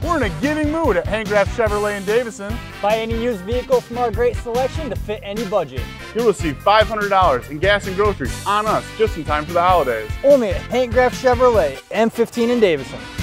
We're in a giving mood at Graff Chevrolet in Davison. Buy any used vehicle from our great selection to fit any budget. You'll receive $500 in gas and groceries on us just in time for the holidays. Only at Graff Chevrolet, M15 in Davison.